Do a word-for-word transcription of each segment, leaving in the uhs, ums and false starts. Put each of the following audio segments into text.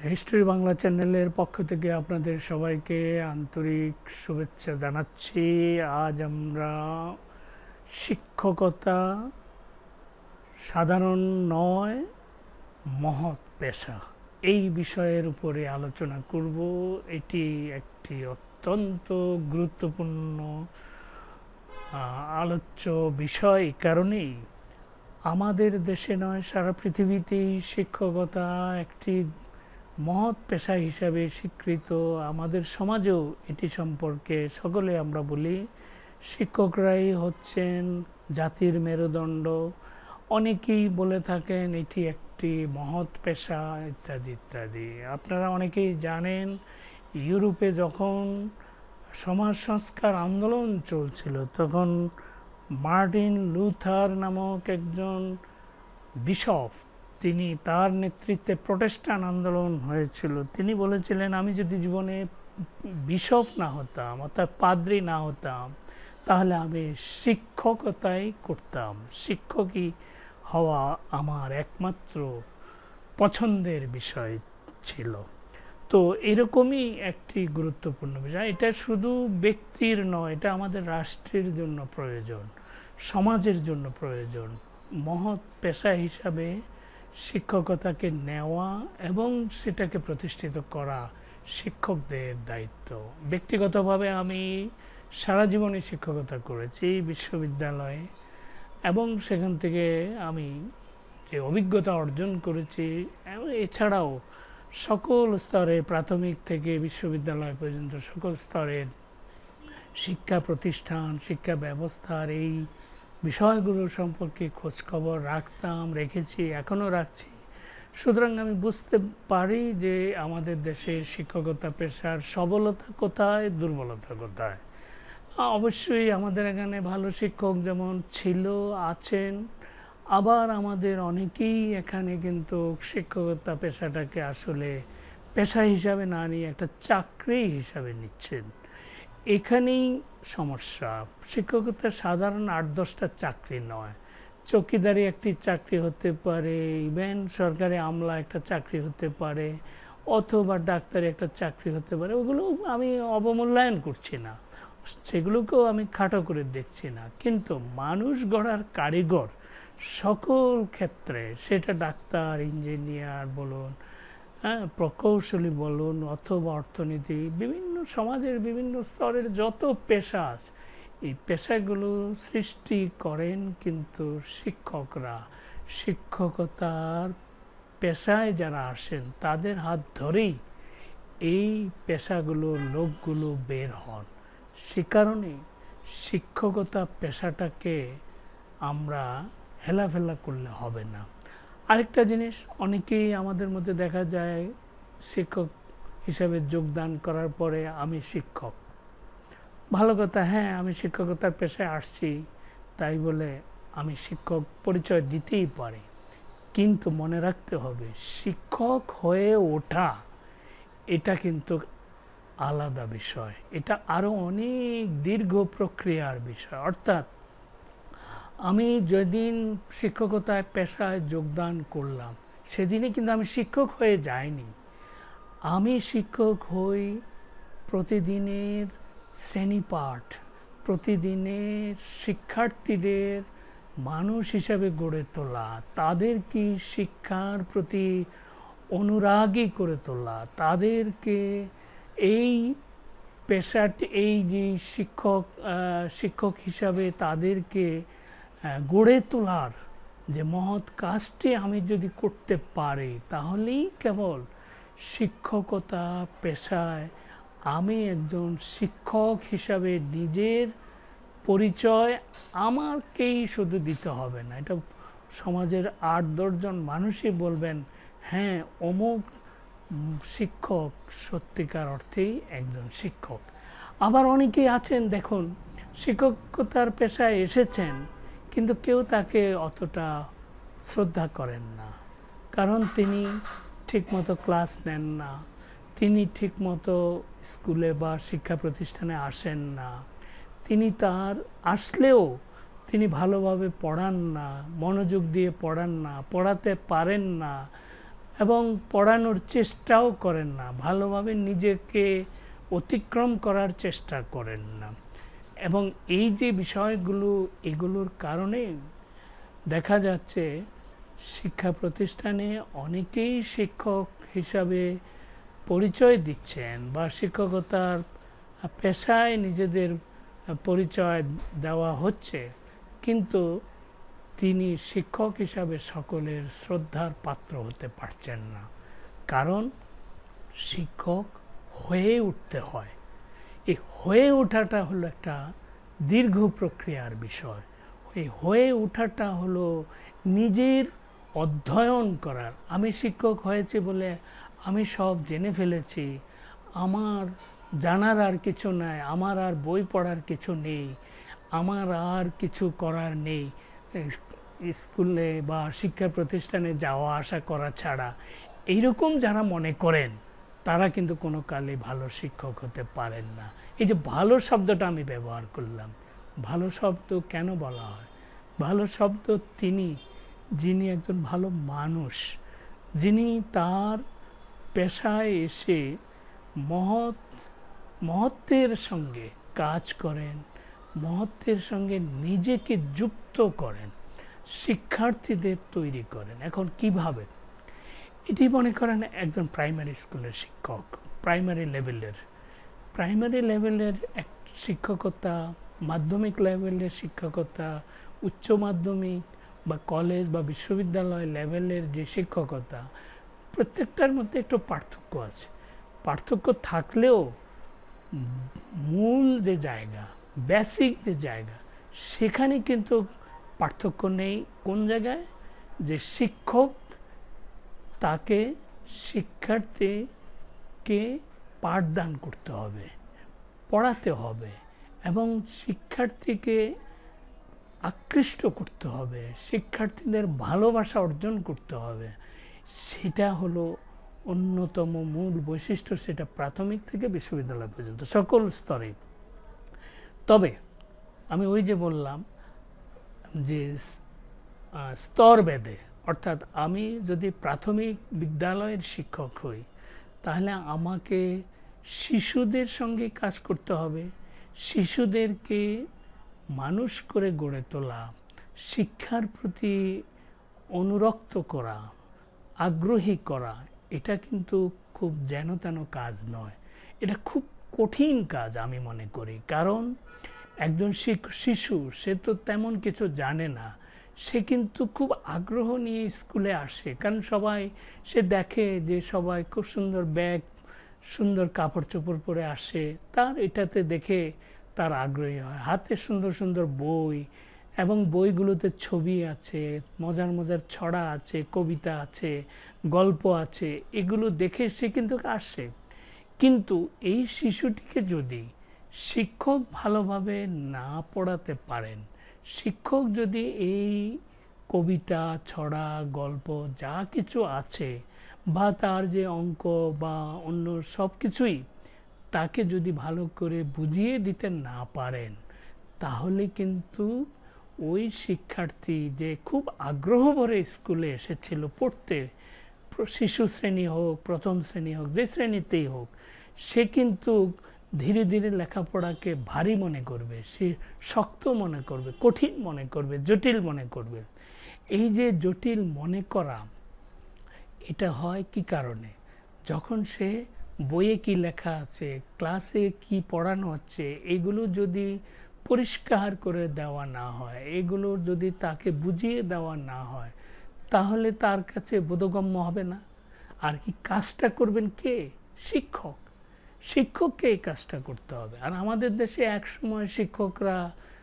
History Bangla চ্যানেলের পক্ষ থেকে আপনাদের সবাইকে আন্তরিক শুভেচ্ছা জানাচ্ছি। আজ আমরা শিক্ষকতা সাধারণ নয়, মহৎ পেশা এই বিষয়ের উপরে আলোচনা করব। এটি একটি অত্যন্ত গুরুত্বপূর্ণ আলোচ্য বিষয়, কারণেই আমাদের দেশে নয় সারা পৃথিবীতেই শিক্ষকতা একটি মহৎ পেশা হিসাবে স্বীকৃত। আমাদের সমাজেও এটি সম্পর্কে সকলে আমরা বলি শিক্ষকরাই হচ্ছেন জাতির মেরুদণ্ড। অনেকেই বলে থাকেন এটি একটি মহৎ পেশা ইত্যাদি ইত্যাদি। আপনারা অনেকেই জানেন ইউরোপে যখন সমাজ সংস্কার আন্দোলন চলছিল তখন মার্টিন লুথার নামক একজন বিশপ, তিনি তার নেতৃত্বে প্রটেস্ট্যান্ট আন্দোলন হয়েছিল। তিনি বলেছিলেন আমি যদি জীবনে বিশপ না হতাম অর্থাৎ পাদ্রী না হতাম তাহলে আমি শিক্ষকতাই করতাম। শিক্ষকই হওয়া আমার একমাত্র পছন্দের বিষয় ছিল। তো এরকমই একটি গুরুত্বপূর্ণ বিষয়। এটা শুধু ব্যক্তির নয়, এটা আমাদের রাষ্ট্রের জন্য প্রয়োজন, সমাজের জন্য প্রয়োজন। মহৎ পেশা হিসাবে শিক্ষকতাকে নেওয়া এবং সেটাকে প্রতিষ্ঠিত করা শিক্ষকদের দায়িত্ব। ব্যক্তিগতভাবে আমি সারা জীবনে শিক্ষকতা করেছি বিশ্ববিদ্যালয়ে, এবং সেখান থেকে আমি যে অভিজ্ঞতা অর্জন করেছি এছাড়াও সকল স্তরের প্রাথমিক থেকে বিশ্ববিদ্যালয় পর্যন্ত সকল স্তরের শিক্ষা প্রতিষ্ঠান, শিক্ষা ব্যবস্থার এই বিষয়গুলো সম্পর্কে খোঁজখবর রাখতাম, রেখেছি, এখনও রাখছি। সুতরাং আমি বুঝতে পারি যে আমাদের দেশের শিক্ষকতা পেশার সবলতা কোথায়, দুর্বলতা কোথায়। অবশ্যই আমাদের এখানে ভালো শিক্ষক যেমন ছিল, আছেন, আবার আমাদের অনেকেই এখানে কিন্তু শিক্ষকতা পেশাটাকে আসলে পেশা হিসাবে না নিয়ে একটা চাকরি হিসাবে নিচ্ছেন। এখানেই সমস্যা। শিক্ষকতা সাধারণ আট দশটা চাকরি নয়। চৌকিদারি একটি চাকরি হতে পারে, ইভেন সরকারি আমলা একটা চাকরি হতে পারে, অথবা ডাক্তারি একটা চাকরি হতে পারে। ওগুলো আমি অবমূল্যায়ন করছি না, সেগুলোকেও আমি খাটো করে দেখছি না, কিন্তু মানুষ গড়ার কারিগর সকল ক্ষেত্রে, সেটা ডাক্তার, ইঞ্জিনিয়ার বলুন, হ্যাঁ, প্রকৌশলী বলুন, অথবা অর্থনীতি, বিভিন্ন সমাজের বিভিন্ন স্তরের যত পেশা আছে এই পেশাগুলো সৃষ্টি করেন কিন্তু শিক্ষকরা। শিক্ষকতার পেশায় যারা আসেন তাদের হাত ধরেই এই পেশাগুলোর লোকগুলো বের হন। সে কারণে শিক্ষকতা পেশাটাকে আমরা হেলাফেলা করলে হবে না। আরেকটা জিনিস, অনেকেই আমাদের মধ্যে দেখা যায় শিক্ষক হিসাবে যোগদান করার পরে আমি শিক্ষক। ভালো কথা, হ্যাঁ, আমি শিক্ষকতার পেশায় আসছি তাই বলে আমি শিক্ষক পরিচয় দিতেই পারি, কিন্তু মনে রাখতে হবে শিক্ষক হয়ে ওঠা এটা কিন্তু আলাদা বিষয়, এটা আরও অনেক দীর্ঘ প্রক্রিয়ার বিষয়। অর্থাৎ আমি যেদিন শিক্ষকতায় পেশায় যোগদান করলাম সেদিনে কিন্তু আমি শিক্ষক হয়ে যাইনি। আমি শিক্ষক হই প্রতিদিনের শ্রেণীপাঠ, প্রতিদিনের শিক্ষার্থীদের মানুষ হিসাবে গড়ে তোলা, তাদেরকে শিক্ষার প্রতি অনুরাগী করে তোলা, তাদেরকে এই পেশাটি, এই যে শিক্ষক শিক্ষক হিসাবে তাদেরকে গড়ে তোলার যে মহৎ কাজটি আমি যদি করতে পারি তাহলেই কেবল শিক্ষকতা পেশায় আমি একজন শিক্ষক হিসাবে নিজের পরিচয় আমাকেই শুধু দিতে হবে না, এটা সমাজের আট দশজন মানুষই বলবেন হ্যাঁ অমুক শিক্ষক সত্যিকার অর্থেই একজন শিক্ষক। আবার অনেকেই আছেন দেখুন শিক্ষকতার পেশায় এসেছেন কিন্তু কেউ তাকে অতটা শ্রদ্ধা করেন না, কারণ তিনি ঠিকমতো ক্লাস নেন না, তিনি ঠিকমতো স্কুলে বা শিক্ষা প্রতিষ্ঠানে আসেন না, তিনি তার আসলেও তিনি ভালোভাবে পড়ান না, মনোযোগ দিয়ে পড়ান না, পড়াতে পারেন না, এবং পড়ানোর চেষ্টাও করেন না, ভালোভাবে নিজেকে অতিক্রম করার চেষ্টা করেন না। এবং এই যে বিষয়গুলো, এগুলোর কারণে দেখা যাচ্ছে শিক্ষা প্রতিষ্ঠানে অনেকেই শিক্ষক হিসাবে পরিচয় দিচ্ছেন বা শিক্ষকতার পেশায় নিজেদের পরিচয় দেওয়া হচ্ছে, কিন্তু তিনি শিক্ষক হিসাবে সকলের শ্রদ্ধার পাত্র হতে পারছেন না। কারণ শিক্ষক হয়ে উঠতে হয়। এই হয়ে ওঠাটা হলো একটা দীর্ঘ প্রক্রিয়ার বিষয়। এই হয়ে ওঠাটা হলো নিজের অধ্যয়ন করার। আমি শিক্ষক হয়েছি বলে আমি সব জেনে ফেলেছি, আমার জানার আর কিছু নাই, আমার আর বই পড়ার কিছু নেই, আমার আর কিছু করার নেই স্কুলে বা শিক্ষা প্রতিষ্ঠানে যাওয়া আসা করা ছাড়া, এইরকম যারা মনে করেন তারা কিন্তু কোনো কালে ভালো শিক্ষক হতে পারেন না। এই যে ভালো শব্দটা আমি ব্যবহার করলাম, ভালো শব্দ কেন বলা হয়? ভালো শব্দ তিনি যিনি একজন ভালো মানুষ, যিনি তার পেশায় এসে মহৎ মহত্বের সঙ্গে কাজ করেন, মহত্বের সঙ্গে নিজেকে যুক্ত করেন, শিক্ষার্থীদের তৈরি করেন। এখন কিভাবে? এটি মনে করেন একজন প্রাইমারি স্কুলের শিক্ষক, প্রাইমারি লেভেলের প্রাইমারি লেভেলের এক শিক্ষকতা, মাধ্যমিক লেভেলের শিক্ষকতা, উচ্চ মাধ্যমিক বা কলেজ বা বিশ্ববিদ্যালয় লেভেলের যে শিক্ষকতা, প্রত্যেকটার মধ্যে একটু পার্থক্য আছে। পার্থক্য থাকলেও মূল যে জায়গা, বেসিক যে জায়গা, সেখানে কিন্তু পার্থক্য নেই। কোন জায়গায়? যে শিক্ষক তাকে শিক্ষার্থীকে পাঠদান করতে হবে, পড়াতে হবে এবং শিক্ষার্থীকে আকৃষ্ট করতে হবে, শিক্ষার্থীদের ভালোবাসা অর্জন করতে হবে। সেটা হলো অন্যতম মূল বৈশিষ্ট্য, সেটা প্রাথমিক থেকে বিশ্ববিদ্যালয় পর্যন্ত সকল স্তরে। তবে আমি ওই যে বললাম যে স্তরভেদে, অর্থাৎ আমি যদি প্রাথমিক বিদ্যালয়ের শিক্ষক হই, তাহলে আমাকে শিশুদের সঙ্গে কাজ করতে হবে, শিশুদেরকে মানুষ করে গড়ে তোলা, শিক্ষার প্রতি অনুরক্ত করা, আগ্রহী করা। এটা কিন্তু খুব যেন তেন কাজ নয়, এটা খুব কঠিন কাজ আমি মনে করি। কারণ একজন শিশু, সে তো তেমন কিছু জানে না, সে কিন্তু খুব আগ্রহ নিয়ে স্কুলে আসে। কারণ সবাই, সে দেখে যে সবাই খুব সুন্দর ব্যাগ, সুন্দর কাপড় চোপড় পরে আসে, তার এটাতে দেখে তার আগ্রহী হয়। হাতে সুন্দর সুন্দর বই, এবং বইগুলোতে ছবি আছে, মজার মজার ছড়া আছে, কবিতা আছে, গল্প আছে, এগুলো দেখে সে কিন্তু আসে। কিন্তু এই শিশুটিকে যদি শিক্ষক ভালোভাবে না পড়াতে পারেন, শিক্ষক যদি এই কবিতা, ছড়া, গল্প যা কিছু আছে বা তার যে অঙ্ক বা অন্য সব কিছুই তাকে যদি ভালো করে বুঝিয়ে দিতে না পারেন, তাহলে কিন্তু ওই শিক্ষার্থী যে খুব আগ্রহ ভরে স্কুলে এসেছিল পড়তে, শিশু শ্রেণী হোক, প্রথম শ্রেণী হোক, যে শ্রেণীতেই হোক, সে কিন্তু ধীরে ধীরে লেখাপড়াকে ভারী মনে করবে, সে শক্ত মনে করবে, কঠিন মনে করবে, জটিল মনে করবে। এই যে জটিল মনে করা, এটা হয় কি কারণে? যখন সে বইয়ে কি লেখা আছে, ক্লাসে কি পড়ানো হচ্ছে, এগুলো যদি পরিষ্কার করে দেওয়া না হয়, এগুলো যদি তাকে বুঝিয়ে দেওয়া না হয়, তাহলে তার কাছে বোধগম্য হবে না। আর কি কাজটা করবেন কে? শিক্ষক। শিক্ষককে এই কাজটা করতে হবে। আর আমাদের দেশে এক সময় শিক্ষকরা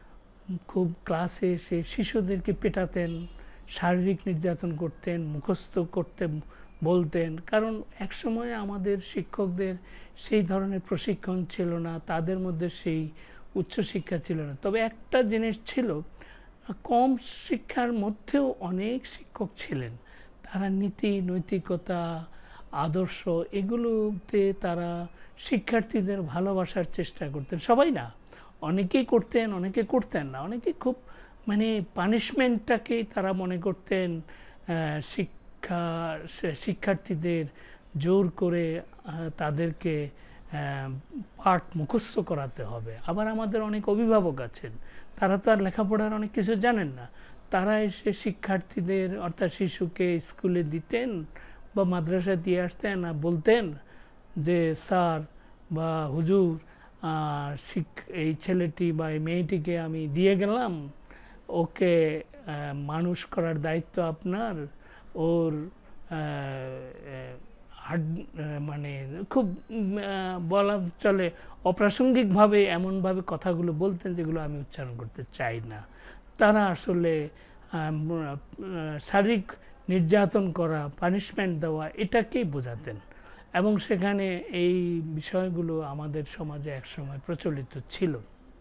খুব ক্লাসে এসে শিশুদেরকে পেটাতেন, শারীরিক নির্যাতন করতেন, মুখস্থ করতে বলতেন। কারণ এক সময় আমাদের শিক্ষকদের সেই ধরনের প্রশিক্ষণ ছিল না, তাদের মধ্যে সেই উচ্চশিক্ষা ছিল না। তবে একটা জিনিস ছিল, কম শিক্ষার মধ্যেও অনেক শিক্ষক ছিলেন, তারা নীতি, নৈতিকতা, আদর্শ, এগুলোতে তারা শিক্ষার্থীদের ভালোবাসার চেষ্টা করতেন। সবাই না, অনেকেই করতেন, অনেকে করতেন না। অনেকে খুব মানে পানিশমেন্টটাকেই তারা মনে করতেন শিক্ষা শিক্ষার্থীদের জোর করে তাদেরকে পাঠ মুখস্থ করাতে হবে। আবার আমাদের অনেক অভিভাবক আছেন, তারা তো আর লেখাপড়ার অনেক কিছু জানেন না। তারা এসে শিক্ষার্থীদের অর্থাৎ শিশুকে স্কুলে দিতেন বা মাদ্রাসায় দিয়ে আসতেন আর বলতেন যে স্যার বা হুজুর, এই ছেলেটি বা এই মেয়েটিকে আমি দিয়ে গেলাম, ওকে মানুষ করার দায়িত্ব আপনার। ওর মানে খুব বলা চলে অপ্রাসঙ্গিকভাবে এমনভাবে কথাগুলো বলতেন যেগুলো আমি উচ্চারণ করতে চাই না। তারা আসলে শারীরিক নির্যাতন করা, পানিশমেন্ট দেওয়া এটাকেই বোঝাতেন। এবং সেখানে এই বিষয়গুলো আমাদের সমাজে একসময় প্রচলিত ছিল।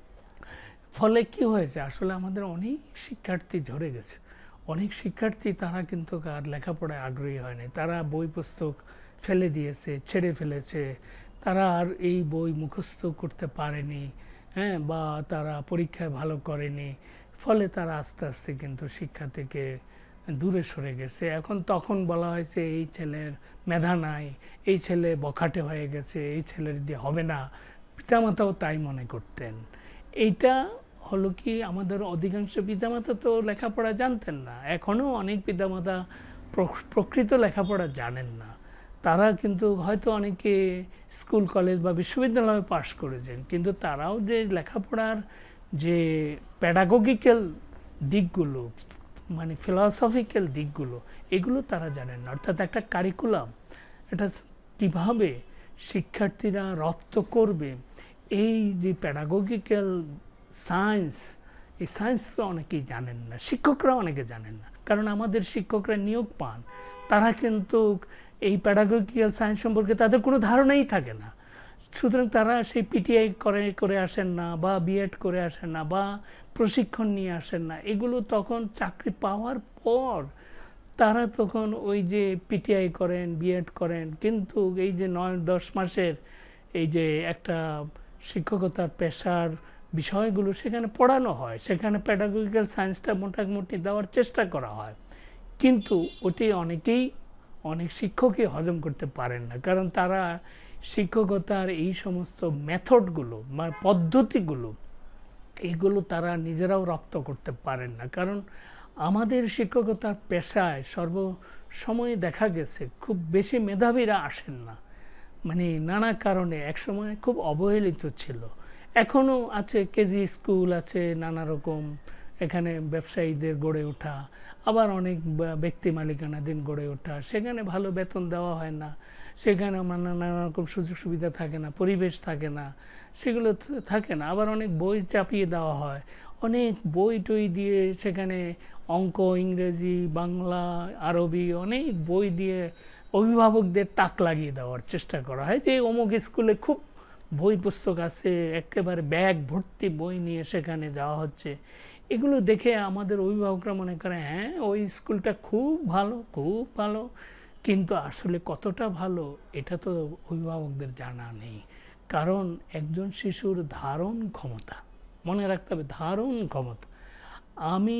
ফলে কি হয়েছে, আসলে আমাদের অনেক শিক্ষার্থী ঝরে গেছে। অনেক শিক্ষার্থী তারা কিন্তু আর লেখাপড়ায় আগ্রহী হয়নি, তারা বই পুস্তক ফেলে দিয়েছে, ছেড়ে ফেলেছে। তারা আর এই বই মুখস্থ করতে পারেনি, হ্যাঁ, বা তারা পরীক্ষায় ভালো করেনি। ফলে তারা আস্তে আস্তে কিন্তু শিক্ষা থেকে দূরে সরে গেছে। এখন তখন বলা হয়েছে এই ছেলের মেধা নাই, এই ছেলে বখাটে হয়ে গেছে, এই ছেলের দিয়ে হবে না। পিতামাতাও তাই মনে করতেন। এইটা হলো কি, আমাদের অধিকাংশ পিতামাতা তো লেখাপড়া জানতেন না। এখনও অনেক পিতামাতা প্রকৃত লেখাপড়া জানেন না। তারা কিন্তু হয়তো অনেকে স্কুল কলেজ বা বিশ্ববিদ্যালয়ে পাশ করেছেন, কিন্তু তারাও যে লেখাপড়ার যে প্যাডাগজিক্যাল দিকগুলো, মানে ফিলসফিক্যাল দিকগুলো, এগুলো তারা জানেন না। অর্থাৎ একটা কারিকুলাম, এটা কিভাবে শিক্ষার্থীরা রপ্ত করবে, এই যে প্যাডাগজিক্যাল সায়েন্স, এই সায়েন্স তো অনেকেই জানেন না, শিক্ষকরা অনেকে জানেন না। কারণ আমাদের শিক্ষকরা নিয়োগ পান, তারা কিন্তু এই প্যাডাগজিক্যাল সায়েন্স সম্পর্কে তাদের কোনো ধারণাই থাকে না। সুতরাং তারা সেই পিটিআই করে করে আসেন না, বা বিএড করে আসেন না, বা প্রশিক্ষণ নিয়ে আসেন না। এগুলো তখন চাকরি পাওয়ার পর তারা তখন ওই যে পিটিআই করেন, বিএড করেন, কিন্তু এই যে নয় দশ মাসের এই যে একটা শিক্ষকতার পেশার বিষয়গুলো সেখানে পড়ানো হয়, সেখানে প্যাডাগজিক্যাল সায়েন্সটা মোটামুটি দেওয়ার চেষ্টা করা হয়। কিন্তু ওটি অনেকেই অনেক শিক্ষকই হজম করতে পারেন না, কারণ তারা শিক্ষকতার এই সমস্ত মেথডগুলো বা পদ্ধতিগুলো, এগুলো তারা নিজেরাও রপ্ত করতে পারেন না। কারণ আমাদের শিক্ষকতার পেশায় সর্বসময় দেখা গেছে খুব বেশি মেধাবীরা আসেন না, মানে নানা কারণে একসময় খুব অবহেলিত ছিল। এখনও আছে, কেজি স্কুল আছে, নানা রকম এখানে ব্যবসায়ীদের গড়ে ওঠা, আবার অনেক ব্যক্তি মালিকানাধীন গড়ে ওঠা, সেখানে ভালো বেতন দেওয়া হয় না, সেখানে নানা রকম সুযোগ সুবিধা থাকে না, পরিবেশ থাকে না, সেগুলো থাকে না। আবার অনেক বই চাপিয়ে দেওয়া হয়, অনেক বই টই দিয়ে সেখানে অঙ্ক, ইংরেজি, বাংলা, আরবি অনেক বই দিয়ে অভিভাবকদের তাক লাগিয়ে দেওয়ার চেষ্টা করা হয় যে অমুক স্কুলে খুব বই পুস্তক আছে, একেবারে ব্যাগ ভর্তি বই নিয়ে সেখানে যাওয়া হচ্ছে। এগুলো দেখে আমাদের অভিভাবকরা মনে করে হ্যাঁ ওই স্কুলটা খুব ভালো, খুব ভালো, কিন্তু আসলে কতটা ভালো এটা তো অভিভাবকদের জানা নেই। কারণ একজন শিশুর ধারণ ক্ষমতা, মনে রাখতে হবে ধারণ ক্ষমতা। আমি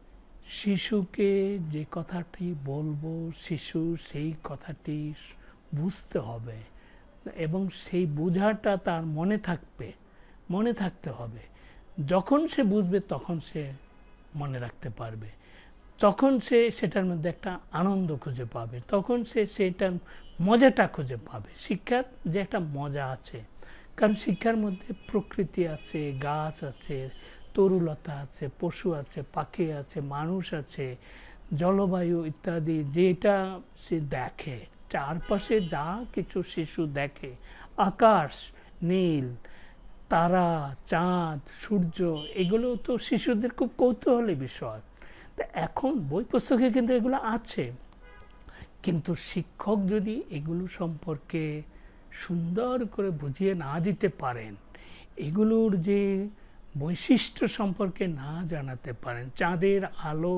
শিশুকে যে কথাটি বলবো, শিশু সেই কথাটি বুঝতে হবে এবং সেই বোঝাটা তার মনে থাকবে, মনে থাকতে হবে। যখন সে বুঝবে তখন সে মনে রাখতে পারবে, তখন সে সেটার মধ্যে একটা আনন্দ খুঁজে পাবে, তখন সে সেটার মজাটা খুঁজে পাবে। শিক্ষার যে একটা মজা আছে, কারণ শিক্ষার মধ্যে প্রকৃতি আছে, গাছ আছে, তরুলতা আছে, পশু আছে, পাখি আছে, মানুষ আছে, জলবায়ু ইত্যাদি, যেটা সে দেখে চারপাশে, যা কিছু শিশু দেখে, আকাশ, নীল, তারা, চাঁদ, সূর্য, এগুলো তো শিশুদের খুব কৌতূহলী বিষয়। তা এখন বই পুস্তকে কিন্তু এগুলো আছে, কিন্তু শিক্ষক যদি এগুলো সম্পর্কে সুন্দর করে বুঝিয়ে না দিতে পারেন, এগুলোর যে বৈশিষ্ট্য সম্পর্কে না জানাতে পারেন, চাঁদের আলো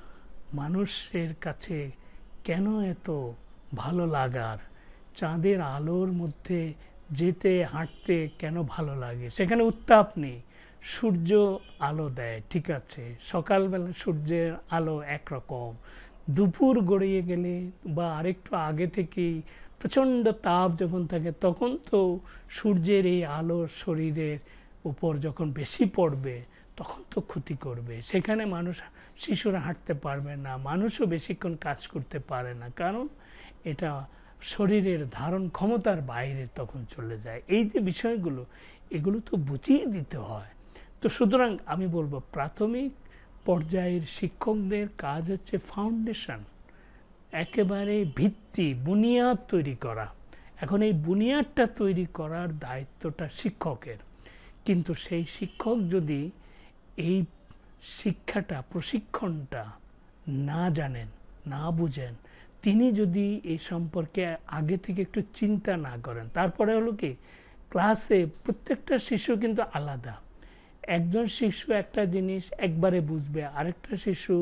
মানুষের কাছে কেন এত ভালো লাগার, চাঁদের আলোর মধ্যে যেতে হাঁটতে কেন ভালো লাগে, সেখানে উত্তাপ নেই, সূর্য আলো দেয়, ঠিক আছে, সকালবেলা সূর্যের আলো একরকম, দুপুর গড়িয়ে গেলে বা আরেকটু আগে থেকেই প্রচণ্ড তাপ যখন থাকে তখন তো সূর্যের এই আলো শরীরের উপর যখন বেশি পড়বে তখন তো ক্ষতি করবে, সেখানে মানুষ শিশুরা হাঁটতে পারবে না, মানুষও বেশিক্ষণ কাজ করতে পারে না, কারণ এটা শরীরের ধারণ ক্ষমতার বাইরে তখন চলে যায়। এই যে বিষয়গুলো এগুলো তো বুঝিয়ে দিতে হয়। তো সুতরাং আমি বলবো প্রাথমিক পর্যায়ের শিক্ষকদের কাজ হচ্ছে ফাউন্ডেশন, একেবারে ভিত্তি বুনিয়াদ তৈরি করা। এখন এই বুনিয়াদটা তৈরি করার দায়িত্বটা শিক্ষকের, কিন্তু সেই শিক্ষক যদি এই শিক্ষাটা প্রশিক্ষণটা না জানেন না বুঝেন, তিনি যদি এই সম্পর্কে আগে থেকে একটু চিন্তা না করেন, তারপরে হলো কি ক্লাসে প্রত্যেকটা শিশু কিন্তু আলাদা, একজন শিশু একটা জিনিস একবারে বুঝবে, আরেকটা শিশু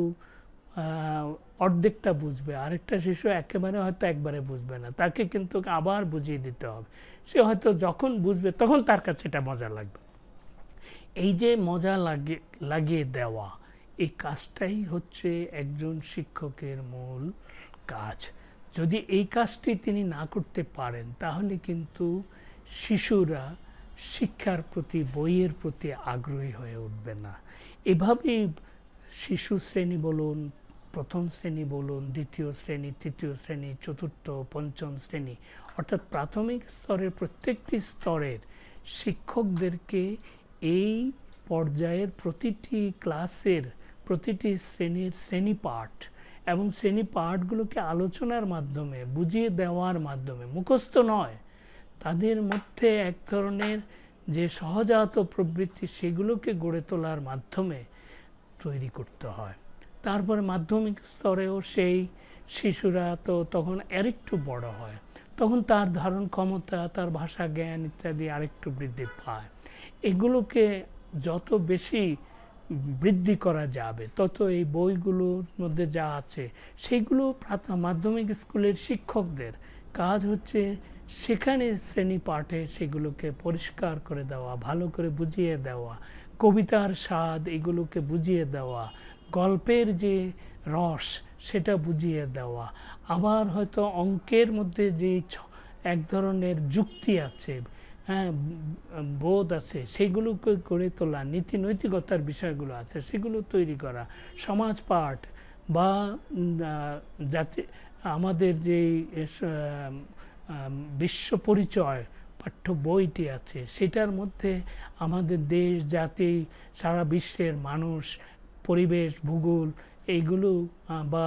অর্ধেকটা বুঝবে, আরেকটা শিশু একেবারে হয়তো একবারে বুঝবে না, তাকে কিন্তু আবার বুঝিয়ে দিতে হবে। সে হয়তো যখন বুঝবে তখন তার কাছে এটা মজা লাগবে। এই যে মজা লাগে লাগিয়ে দেওয়া, এই কাজটাই হচ্ছে একজন শিক্ষকের মূল কাজ। যদি এই কাজটি তিনি না করতে পারেন তাহলে কিন্তু শিশুরা শিক্ষার প্রতি বইয়ের প্রতি আগ্রহী হয়ে উঠবে না। এভাবেই শিশু শ্রেণী বলুন, প্রথম শ্রেণী বলুন, দ্বিতীয় শ্রেণী, তৃতীয় শ্রেণী, চতুর্থ পঞ্চম শ্রেণী, অর্থাৎ প্রাথমিক স্তরের প্রত্যেকটি স্তরের শিক্ষকদেরকে এই পর্যায়ের প্রতিটি ক্লাসের প্রতিটি শ্রেণীর শ্রেণী পাঠ এবং শ্রেণী পাঠগুলোকে আলোচনার মাধ্যমে বুঝিয়ে দেওয়ার মাধ্যমে, মুখস্থ নয়, তাদের মধ্যে এক ধরনের যে সহজাত প্রবৃত্তি সেগুলোকে গড়ে তোলার মাধ্যমে তৈরি করতে হয়। তারপরে মাধ্যমিক স্তরেও সেই শিশুরা তো তখন আরেকটু বড় হয়, তখন তার ধারণ ক্ষমতা, তার ভাষা জ্ঞান ইত্যাদি আরেকটু বৃদ্ধি পায়। এগুলোকে যত বেশি বৃদ্ধি করা যাবে তত এই বইগুলোর মধ্যে যা আছে সেইগুলো মাধ্যমিক স্কুলের শিক্ষকদের কাজ হচ্ছে সেখানে শ্রেণী পাঠে সেগুলোকে পরিষ্কার করে দেওয়া, ভালো করে বুঝিয়ে দেওয়া, কবিতার স্বাদ এগুলোকে বুঝিয়ে দেওয়া, গল্পের যে রস সেটা বুঝিয়ে দেওয়া, আবার হয়তো অঙ্কের মধ্যে যে এক ধরনের যুক্তি আছে, হ্যাঁ বোধ আছে, সেগুলোকে গড়ে তোলা, নীতি নৈতিকতার বিষয়গুলো আছে সেগুলো তৈরি করা, সমাজ পাঠ বা জাতি আমাদের যে বিশ্ব পরিচয় পাঠ্য বইটি আছে সেটার মধ্যে আমাদের দেশ জাতি সারা বিশ্বের মানুষ পরিবেশ ভূগোল এইগুলো বা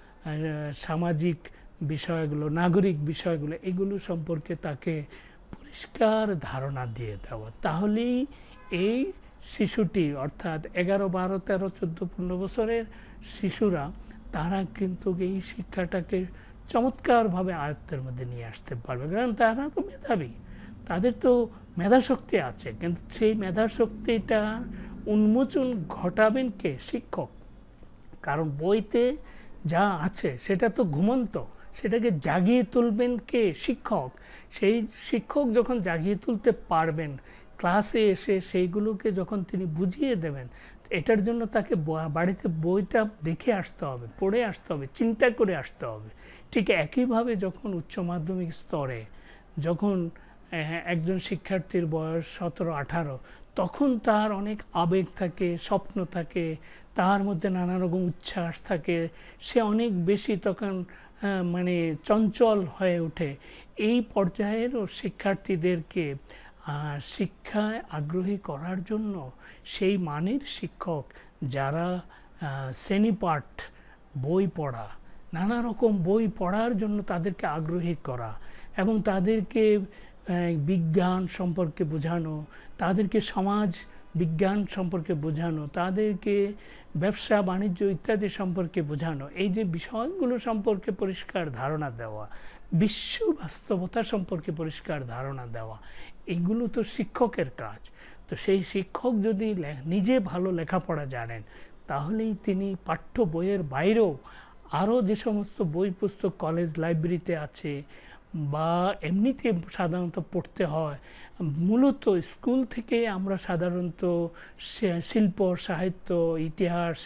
সামাজিক বিষয়গুলো নাগরিক বিষয়গুলো এগুলো সম্পর্কে তাকে পরিষ্কার ধারণা দিয়ে দেওয়া, তাহলেই এই শিশুটি অর্থাৎ এগারো বারো তেরো চোদ্দো পনেরো বছরের শিশুরা তারা কিন্তু এই শিক্ষাটাকে চমৎকারভাবে আয়ত্তের মধ্যে নিয়ে আসতে পারবে, কারণ তারা তো মেধাবী, তাদের তো মেধাশক্তি আছে, কিন্তু সেই মেধাশক্তিটা উন্মোচন ঘটাবেন কে? শিক্ষক। কারণ বইতে যা আছে সেটা তো ঘুমন্ত, সেটাকে জাগিয়ে তুলবেন কে? শিক্ষক। সেই শিক্ষক যখন জাগিয়ে তুলতে পারবেন, ক্লাসে এসে সেইগুলোকে যখন তিনি বুঝিয়ে দেবেন, এটার জন্য তাকে বাড়িতে বইটা দেখে আসতে হবে, পড়ে আসতে হবে, চিন্তা করে আসতে হবে। ঠিক একইভাবে যখন উচ্চ মাধ্যমিক স্তরে যখন একজন শিক্ষার্থীর বয়স সতেরো আঠারো, তখন তার অনেক আবেগ থাকে, স্বপ্ন থাকে, তার মধ্যে নানা রকম উচ্ছ্বাস থাকে, সে অনেক বেশি তখন মানে চঞ্চল হয়ে ওঠে। এই পর্যায়েরও শিক্ষার্থীদেরকে শিক্ষায় আগ্রহী করার জন্য সেই মানের শিক্ষক যারা শ্রেণীপাঠ বই পড়া, নানা রকম বই পড়ার জন্য তাদেরকে আগ্রহী করা এবং তাদেরকে বিজ্ঞান সম্পর্কে বোঝানো, তাদেরকে সমাজ বিজ্ঞান সম্পর্কে বোঝানো, তাদেরকে ব্যবসা বাণিজ্য ইত্যাদি সম্পর্কে বোঝানো, এই যে বিষয়গুলো সম্পর্কে পরিষ্কার ধারণা দেওয়া, বিশ্ব বাস্তবতা সম্পর্কে পরিষ্কার ধারণা দেওয়া, এগুলো তো শিক্ষকের কাজ। তো সেই শিক্ষক যদি নিজে ভালো লেখাপড়া জানেন তাহলেই তিনি পাঠ্য বইয়ের বাইরেও আরও যে সমস্ত বই পুস্তক কলেজ লাইব্রেরিতে আছে বা এমনিতে সাধারণত পড়তে হয়, মূলত স্কুল থেকে আমরা সাধারণত শিল্প সাহিত্য ইতিহাস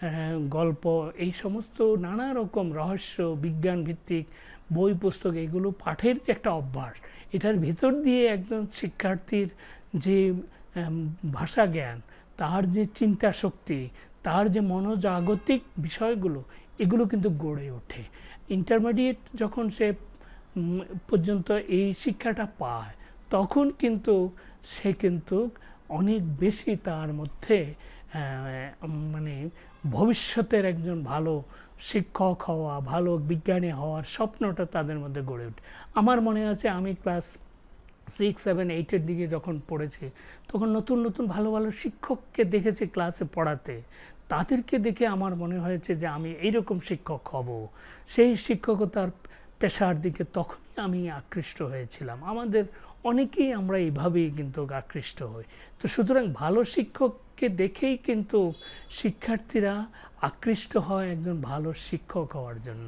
গল্প, এই সমস্ত নানা রকম রহস্য বিজ্ঞান ভিত্তিক বই পুস্তক, এগুলো পাঠের যে একটা অভ্যাস, এটার ভিতর দিয়ে একজন শিক্ষার্থীর যে ভাষা জ্ঞান, তার যে চিন্তা শক্তি, তার যে মনোজাগতিক বিষয়গুলো, এগুলো কিন্তু গড়ে ওঠে। ইন্টারমিডিয়েট যখন সে পর্যন্ত এই শিক্ষাটা পায়, তখন কিন্তু সে কিন্তু অনেক বেশি তার মধ্যে মানে ভবিষ্যতের একজন ভালো শিক্ষক হওয়া, ভালো বিজ্ঞানী হওয়ার স্বপ্নটা তাদের মধ্যে গড়ে ওঠে। আমার মনে আছে আমি ক্লাস সিক্স সেভেন এইটের দিকে যখন পড়েছি, তখন নতুন নতুন ভালো ভালো শিক্ষককে দেখেছি ক্লাসে পড়াতে। তাদেরকে দেখে আমার মনে হয়েছে যে আমি এইরকম শিক্ষক হব। সেই শিক্ষকতার পেশার দিকে তখনই আমি আকৃষ্ট হয়েছিলাম। আমাদের অনেকেই আমরা এইভাবেই কিন্তু আকৃষ্ট হই। তো সুতরাং ভালো শিক্ষককে দেখেই কিন্তু শিক্ষার্থীরা আকৃষ্ট হয় একজন ভালো শিক্ষক হওয়ার জন্য,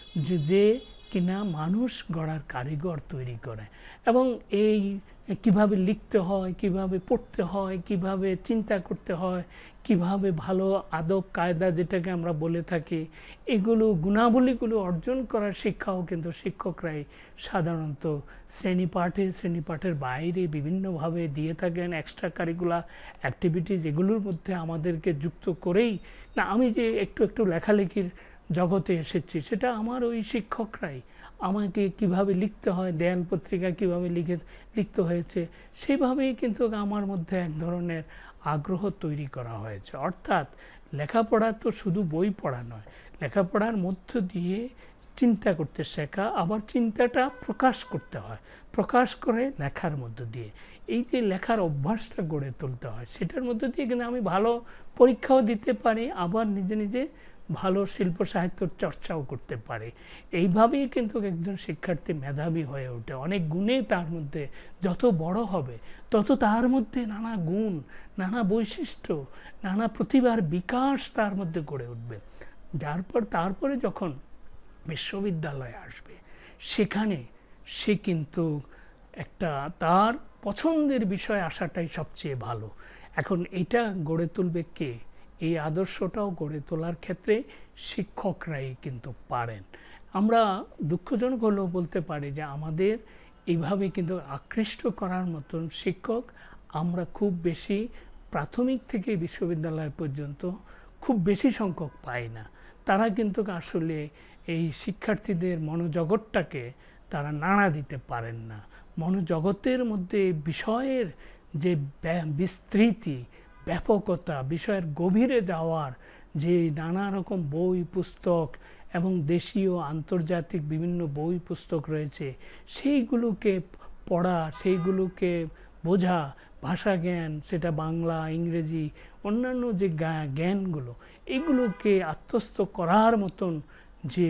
যে কিনা মানুষ গড়ার কারিগর তৈরি করে। এবং এই কিভাবে লিখতে হয়, কিভাবে পড়তে হয়, কিভাবে চিন্তা করতে হয়, কিভাবে ভালো আদব কায়দা যেটাকে আমরা বলে থাকি, এগুলো গুণাবলীগুলো অর্জন করার শিক্ষাও কিন্তু শিক্ষকরাই সাধারণত শ্রেণীপাঠে শ্রেণীপাঠের বাইরে বিভিন্নভাবে দিয়ে থাকেন। এক্সট্রা কারিকুলার অ্যাক্টিভিটিস, এগুলোর মধ্যে আমাদেরকে যুক্ত করেই না, আমি যে একটু একটু লেখালেখির জগতে এসেছি, সেটা আমার ওই শিক্ষকরাই আমাকে কিভাবে লিখতে হয়, দেয়াল পত্রিকা কীভাবে লিখে লিখতে হয়েছে, সেইভাবেই কিন্তু আমার মধ্যে এক ধরনের আগ্রহ তৈরি করা হয়েছে। অর্থাৎ লেখাপড়া তো শুধু বই পড়া নয়, লেখাপড়ার মধ্য দিয়ে চিন্তা করতে শেখা, আবার চিন্তাটা প্রকাশ করতে হয়, প্রকাশ করে লেখার মধ্য দিয়ে এই যে লেখার অভ্যাসটা গড়ে তুলতে হয়, সেটার মধ্য দিয়ে কিন্তু আমি ভালো পরীক্ষাও দিতে পারি, আবার নিজে নিজে ভালো শিল্প সাহিত্যর চর্চাও করতে পারে। এইভাবেই কিন্তু একজন শিক্ষার্থী মেধাবী হয়ে ওঠে। অনেক গুণে তার মধ্যে যত বড় হবে, তত তার মধ্যে নানা গুণ, নানা বৈশিষ্ট্য, নানা প্রতিভার বিকাশ তার মধ্যে গড়ে উঠবে। যার পর তারপরে যখন বিশ্ববিদ্যালয়ে আসবে, সেখানে সে কিন্তু একটা তার পছন্দের বিষয় আসাটাই সবচেয়ে ভালো। এখন এটা গড়ে তুলবে কে? এই আদর্শটাও গড়ে তোলার ক্ষেত্রে শিক্ষকরাই কিন্তু পারেন। আমরা দুঃখজনক হলেও বলতে পারি যে আমাদের এইভাবে কিন্তু আকৃষ্ট করার মতন শিক্ষক আমরা খুব বেশি প্রাথমিক থেকে বিশ্ববিদ্যালয় পর্যন্ত খুব বেশি সংখ্যক পাই না। তারা কিন্তু আসলে এই শিক্ষার্থীদের মনোজগৎটাকে তারা নাড়া দিতে পারেন না। মনোজগতের মধ্যে বিষয়ের যে বিস্তৃতি, ব্যাপকতা, বিষয়ের গভীরে যাওয়ার যে নানা রকম বই পুস্তক এবং দেশীয় আন্তর্জাতিক বিভিন্ন বই পুস্তক রয়েছে, সেইগুলোকে পড়া, সেইগুলোকে বোঝা, ভাষা জ্ঞান, সেটা বাংলা, ইংরেজি, অন্যান্য যে জ্ঞানগুলো, এগুলোকে আত্মস্থ করার মতন যে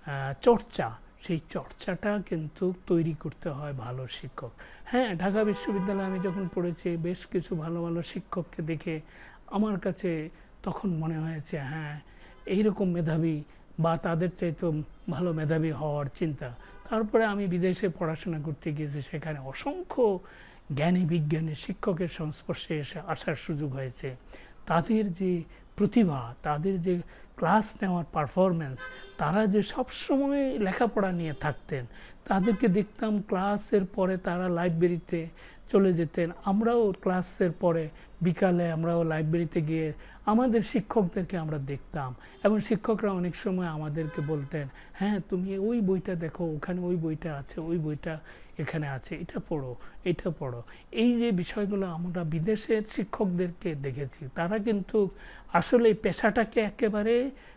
চর্চা, সেই চর্চাটা কিন্তু তৈরি করতে হয় ভালো শিক্ষক। হ্যাঁ, ঢাকা বিশ্ববিদ্যালয়ে আমি যখন পড়েছি, বেশ কিছু ভালো ভালো শিক্ষককে দেখে আমার কাছে তখন মনে হয়েছে, হ্যাঁ, এইরকম মেধাবী বা তাদের চাইতে ভালো মেধাবী হওয়ার চিন্তা। তারপরে আমি বিদেশে পড়াশোনা করতে গিয়েছি, সেখানে অসংখ্য জ্ঞানী বিজ্ঞানী শিক্ষকের সংস্পর্শে এসে আসার সুযোগ হয়েছে। তাদের যে প্রতিভা, তাদের যে ক্লাস নেওয়ার পারফরমেন্স, তারা যে সবসময় লেখাপড়া নিয়ে থাকতেন, তাদেরকে দেখতাম ক্লাসের পরে তারা লাইব্রেরিতে চলে যেতেন। আমরাও ক্লাসের পরে বিকালে আমরাও লাইব্রেরিতে গিয়ে আমাদের শিক্ষকদেরকে আমরা দেখতাম, এবং শিক্ষকরা অনেক সময় আমাদেরকে বলতেন, হ্যাঁ তুমি ওই বইটা দেখো, ওখানে ওই বইটা আছে, ওই বইটা এখানে আছে, এটা পড়ো, এটা পড়ো। এই যে বিষয়গুলো আমরা বিদেশের শিক্ষকদেরকে দেখেছি, তারা কিন্তু আসলে পেশাটাকে একেবারে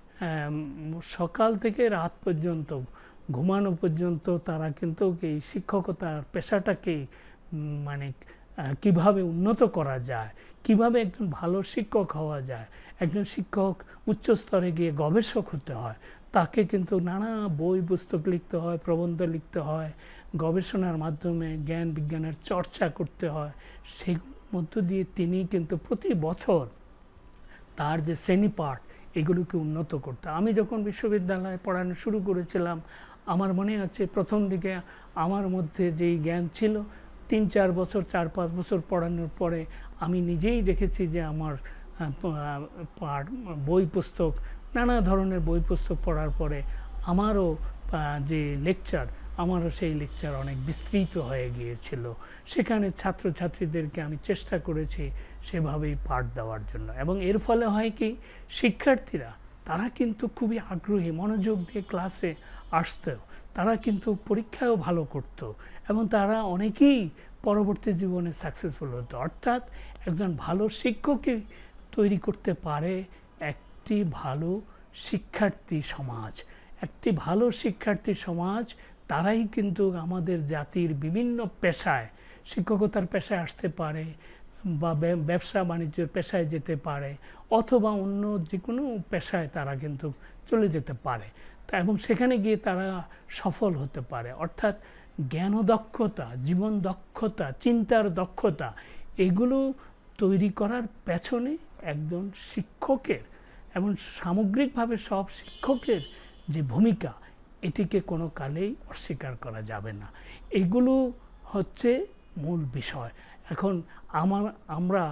সকাল থেকে রাত পর্যন্ত, ঘুমানো পর্যন্ত তারা কিন্তু এই শিক্ষকতার পেশাটাকে মানে কিভাবে উন্নত করা যায়, কিভাবে একজন ভালো শিক্ষক হওয়া যায়, একজন শিক্ষক উচ্চ স্তরে গিয়ে গবেষক হতে হয়, তাকে কিন্তু নানা বই পুস্তক লিখতে হয়, প্রবন্ধ লিখতে হয়, গবেষণার মাধ্যমে জ্ঞান বিজ্ঞানের চর্চা করতে হয়। সেগুলোর মধ্য দিয়ে তিনি কিন্তু প্রতি বছর তার যে শ্রেণীপাঠ, এগুলোকে উন্নত করতে। আমি যখন বিশ্ববিদ্যালয়ে পড়ানো শুরু করেছিলাম, আমার মনে আছে প্রথম দিকে আমার মধ্যে যেই জ্ঞান ছিল, তিন চার বছর চার পাঁচ বছর পড়ানোর পরে আমি নিজেই দেখেছি যে আমার পাঠ, বই পুস্তক, নানা ধরনের বই পুস্তক পড়ার পরে আমারও যে লেকচার, আমারও সেই লেকচার অনেক বিস্তৃত হয়ে গিয়েছিল। সেখানে ছাত্রছাত্রীদেরকে আমি চেষ্টা করেছি সেভাবেই পাঠ দেওয়ার জন্য, এবং এর ফলে হয় কি, শিক্ষার্থীরা তারা কিন্তু খুবই আগ্রহী, মনোযোগ দিয়ে ক্লাসে আসতো, তারা কিন্তু পরীক্ষায়ও ভালো করত, এবং তারা অনেকেই পরবর্তী জীবনে সাকসেসফুল হতো। অর্থাৎ একজন ভালো শিক্ষকই তৈরি করতে পারে একটি ভালো শিক্ষার্থী সমাজ। একটি ভালো শিক্ষার্থী সমাজ তারাই কিন্তু আমাদের জাতির বিভিন্ন পেশায়, শিক্ষকতার পেশায় আসতে পারে, বা ব্যবসা বাণিজ্যের পেশায় যেতে পারে, অথবা অন্য যে কোনো পেশায় তারা কিন্তু চলে যেতে পারে, তা এবং সেখানে গিয়ে তারা সফল হতে পারে। অর্থাৎ জ্ঞান দক্ষতা, জীবন দক্ষতা, চিন্তার দক্ষতা, এগুলো তৈরি করার পেছনে একজন শিক্ষকের এবং সামগ্রিকভাবে সব শিক্ষকের যে ভূমিকা, এটিকে কোনো কালেই অস্বীকার করা যাবে না। এগুলো হচ্ছে মূল বিষয়। এখন আমার আমরা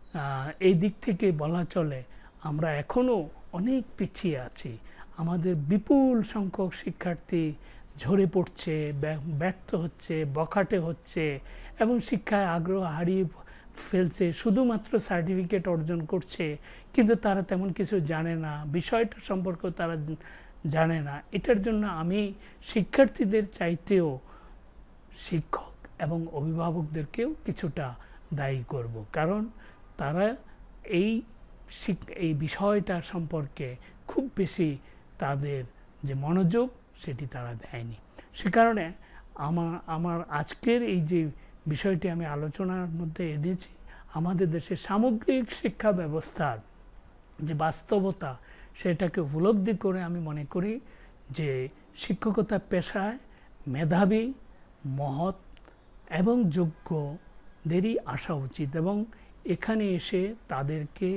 এই দিক থেকে বলা চলে আমরা এখনও অনেক পিছিয়ে আছি। আমাদের বিপুল সংখ্যক শিক্ষার্থী ঝরে পড়ছে, ব্যর্থ হচ্ছে, বখাটে হচ্ছে, এবং শিক্ষায় আগ্রহ হারিয়ে ফেলছে, শুধুমাত্র সার্টিফিকেট অর্জন করছে, কিন্তু তারা তেমন কিছু জানে না, বিষয়টা সম্পর্কে তারা জানে না। এটার জন্য আমি শিক্ষার্থীদের চাইতেও শিক্ষক এবং অভিভাবকদেরকেও কিছুটা দায়ী করব, কারণ তারা এই এই বিষয়টা সম্পর্কে খুব বেশি তাদের যে মনোযোগ সেটি তারা দেয়নি। সে কারণে আমার আমার আজকের এই যে বিষয়টি আমি আলোচনার মধ্যে এনেছি, আমাদের দেশের সামগ্রিক শিক্ষা ব্যবস্থার যে বাস্তবতা, সেটাকে উপলব্ধি করে আমি মনে করি যে শিক্ষকতা পেশায় মেধাবী, মহৎ এবং যোগ্যদেরই আসা উচিত, এবং এখানে এসে তাদেরকে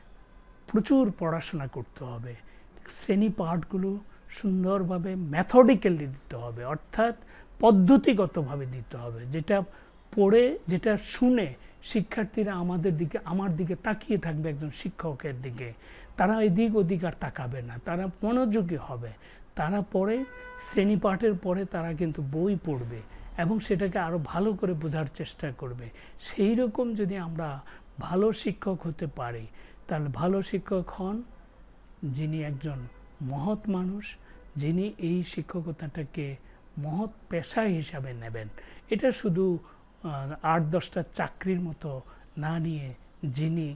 প্রচুর পড়াশোনা করতে হবে। শ্রেণী পাঠগুলো সুন্দরভাবে ম্যাথডিক্যালি দিতে হবে, অর্থাৎ পদ্ধতিগতভাবে দিতে হবে, যেটা পড়ে, যেটা শুনে শিক্ষার্থীরা আমাদের দিকে, আমার দিকে তাকিয়ে থাকবে, একজন শিক্ষকের দিকে। তারা এদিক ওদিক আর তাকাবে না, তারা মনোযোগী হবে। তারা পড়ে, শ্রেণী পাঠের পরে তারা কিন্তু বই পড়বে এবং সেটাকে আরও ভালো করে বোঝার চেষ্টা করবে। সেই রকম যদি আমরা ভালো শিক্ষক হতে পারি, তাহলে ভালো শিক্ষক হন যিনি একজন মহৎ মানুষ, যিনি এই শিক্ষকতাটাকে মহৎ পেশা হিসাবে নেবেন। এটা শুধু আট দশটা চাকরির মতো না নিয়ে, যিনি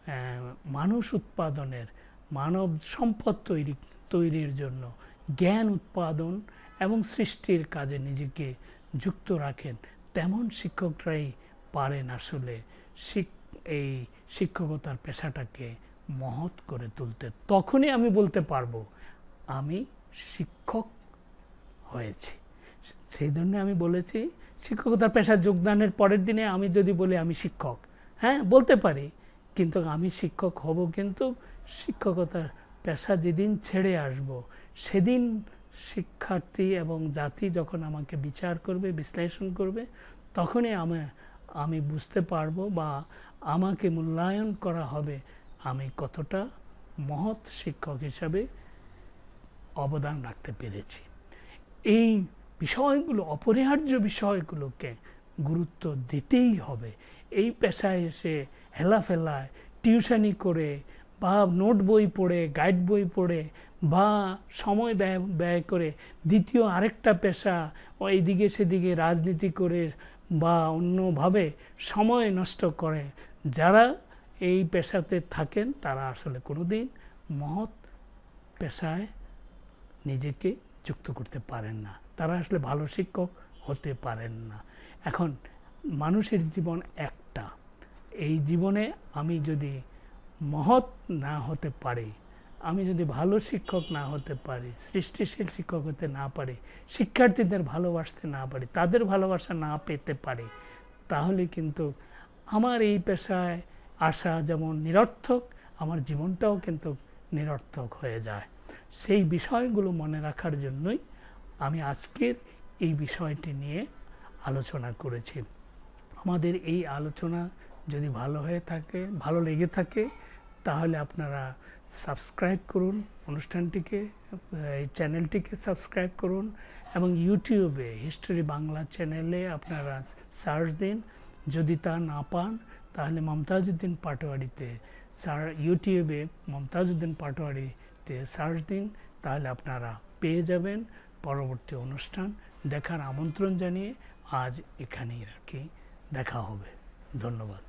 মানুষ উৎপাদনের, মানব সম্পদ তৈরি তৈরির জন্য জ্ঞান উৎপাদন এবং সৃষ্টির কাজে নিজেকে যুক্ত রাখেন, তেমন শিক্ষকরাই পারেন আসলে এই শিক্ষকতার পেশাটাকে মহৎ করে তুলতে। তখনই আমি বলতে পারবো আমি শিক্ষক হয়েছি। সেই জন্য আমি বলেছি, শিক্ষকতার পেশায় যোগদানের পরের দিনে আমি যদি বলি আমি শিক্ষক, হ্যাঁ বলতে পারি, কিন্তু আমি শিক্ষক হব কিন্তু শিক্ষকতার পেশা যেদিন ছেড়ে আসব, সেদিন শিক্ষার্থী এবং জাতি যখন আমাকে বিচার করবে, বিশ্লেষণ করবে, তখনই আমি আমি বুঝতে পারবো বা আমাকে মূল্যায়ন করা হবে আমি কতটা মহৎ শিক্ষক হিসাবে অবদান রাখতে পেরেছি। এই বিষয়গুলো, অপরিহার্য বিষয়গুলোকে গুরুত্ব দিতেই হবে। এই পেশায় এসে হেলাফেলায়, টিউশনি করে বা নোট বই পড়ে, গাইড বই পড়ে বা সময় ব্যয় ব্যয় করে দ্বিতীয় আরেকটা পেশা এইদিকে সেদিকে রাজনীতি করে বা অন্যভাবে সময় নষ্ট করে যারা এই পেশাতে থাকেন, তারা আসলে কোনোদিন মহৎ পেশায় নিজেকে যুক্ত করতে পারেন না, তারা আসলে ভালো শিক্ষক হতে পারেন না। এখন মানুষের জীবন একটা, এই জীবনে আমি যদি মহৎ না হতে পারি, আমি যদি ভালো শিক্ষক না হতে পারি, সৃষ্টিশীল শিক্ষক হতে না পারি, শিক্ষার্থীদের ভালোবাসতে না পারি, তাদের ভালোবাসা না পেতে পারি, তাহলে কিন্তু আমার এই পেশায় আসা যেমন নিরর্থক, আমার জীবনটাও কিন্তু নিরর্থক হয়ে যায়। সেই বিষয়গুলো মনে রাখার জন্যই আমি আজকের এই বিষয়টি নিয়ে আলোচনা করেছি। আমাদের এই আলোচনা যদি ভালো হয়ে থাকে, ভালো লেগে থাকে, তাহলে আপনারা সাবস্ক্রাইব করুন অনুষ্ঠানটিকে, এই চ্যানেলটিকে সাবস্ক্রাইব করুন এবং ইউটিউবে হিস্টোরি বাংলা চ্যানেলে আপনারা সার্চ দিন। যদি তা না পান তাহলে মমতাজ উদ্দিন পাটোয়ারিতে সার ইউটিউবে মমতাজ উদ্দিন পাটোয়ারিতে সার্চ দিন, তাহলে আপনারা পেয়ে যাবেন। পরবর্তী অনুষ্ঠান দেখার আমন্ত্রণ জানিয়ে আজ এখানেই রাখি, দেখা হবে, ধন্যবাদ।